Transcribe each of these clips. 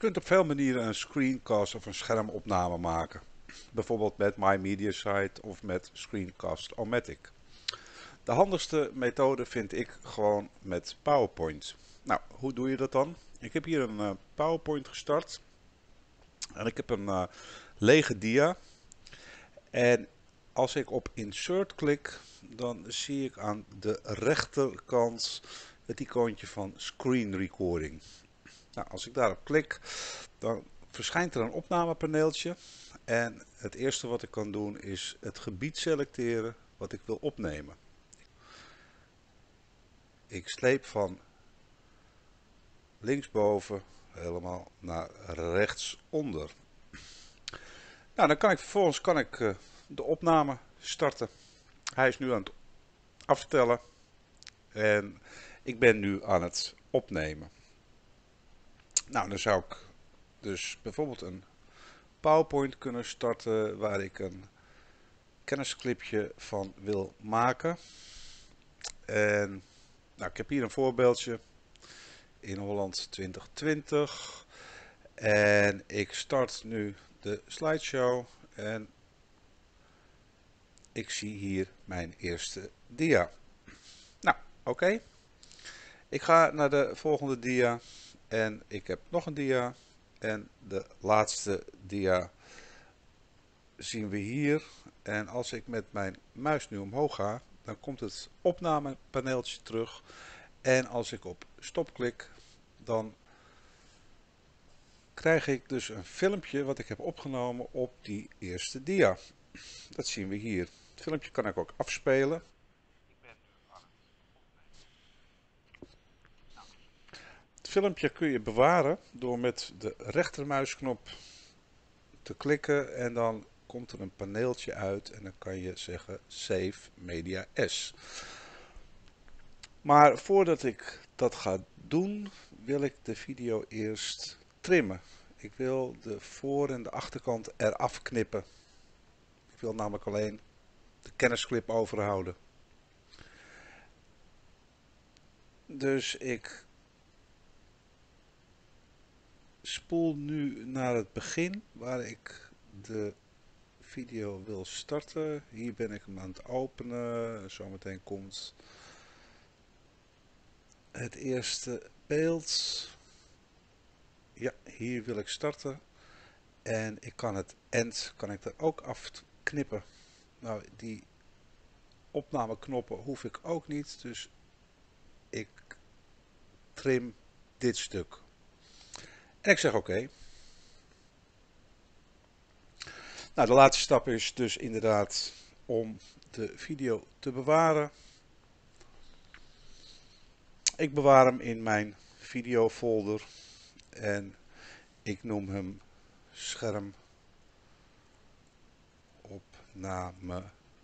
kunt op veel manieren een screencast of een schermopname maken. Bijvoorbeeld met MyMediaSite of met Screencast-O-Matic. De handigste methode vind ik gewoon met PowerPoint. Nou, hoe doe je dat dan? Ik heb hier een PowerPoint gestart. En ik heb een lege dia. En als ik op Insert klik, dan zie ik aan de rechterkant het icoontje van Screen Recording. Nou, als ik daarop klik, dan verschijnt er een opnamepaneeltje. En het eerste wat ik kan doen is het gebied selecteren wat ik wil opnemen. Ik sleep van linksboven helemaal naar rechtsonder. Nou, dan kan ik vervolgens de opname starten. Hij is nu aan het aftellen en ik ben nu aan het opnemen. Nou, dan zou ik dus bijvoorbeeld een PowerPoint kunnen starten waar ik een kennisclipje van wil maken. En nou, ik heb hier een voorbeeldje in Holland 2020 en ik start nu de slideshow en ik zie hier mijn eerste dia. Nou, oké. Ik ga naar de volgende dia en ik heb nog een dia en de laatste dia zien we hier. En als ik met mijn muis nu omhoog ga, dan komt het opnamepaneeltje terug. En als ik op stop klik, dan krijg ik dus een filmpje wat ik heb opgenomen op die eerste dia. Dat zien we hier. Het filmpje kan ik ook afspelen. Het filmpje kun je bewaren door met de rechtermuisknop te klikken en dan komt er een paneeltje uit en dan kan je zeggen Save Media As. Maar voordat ik dat ga doen, wil ik de video eerst trimmen. Ik wil de voor- en de achterkant eraf knippen. Ik wil namelijk alleen de kennisclip overhouden. Dus ik spoel nu naar het begin waar ik de video wil starten. Hier ben ik hem aan het openen. Zometeen komt het eerste beeld. Ja, hier wil ik starten. En ik kan het end er ook afknippen. Nou, die opnameknoppen hoef ik ook niet. Dus ik trim dit stuk. En ik zeg oké. Nou, de laatste stap is dus inderdaad om de video te bewaren. Ik bewaar hem in mijn videofolder en ik noem hem schermopname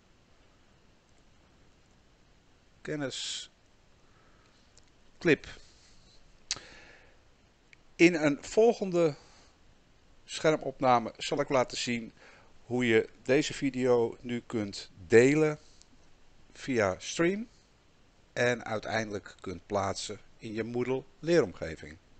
kennisclip. In een volgende schermopname zal ik laten zien hoe je deze video nu kunt delen via Stream en uiteindelijk kunt plaatsen in je Moodle leeromgeving.